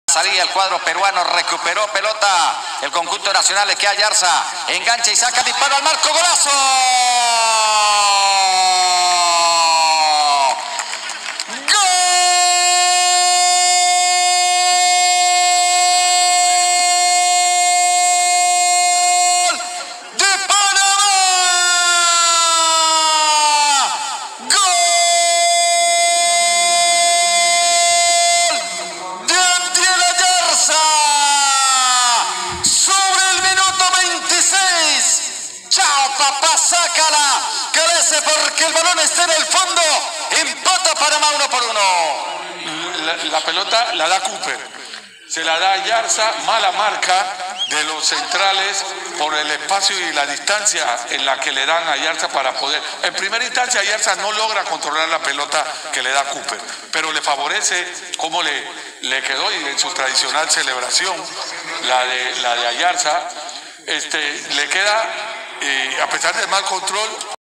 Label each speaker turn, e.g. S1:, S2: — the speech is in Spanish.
S1: Salía el cuadro peruano, recuperó pelota. El conjunto nacional le queda Ayarza. Engancha y saca, disparo al marco, golazo. Papá, sácala, crece porque el balón está en el fondo, empata Panamá 1-1.
S2: La pelota la da Cooper, se la da Ayarza, mala marca de los centrales por el espacio y la distancia en la que le dan a Ayarza para poder. En primera instancia Ayarza no logra controlar la pelota que le da Cooper, pero le favorece cómo le quedó y en su tradicional celebración, la de Ayarza, le queda... a pesar del mal control,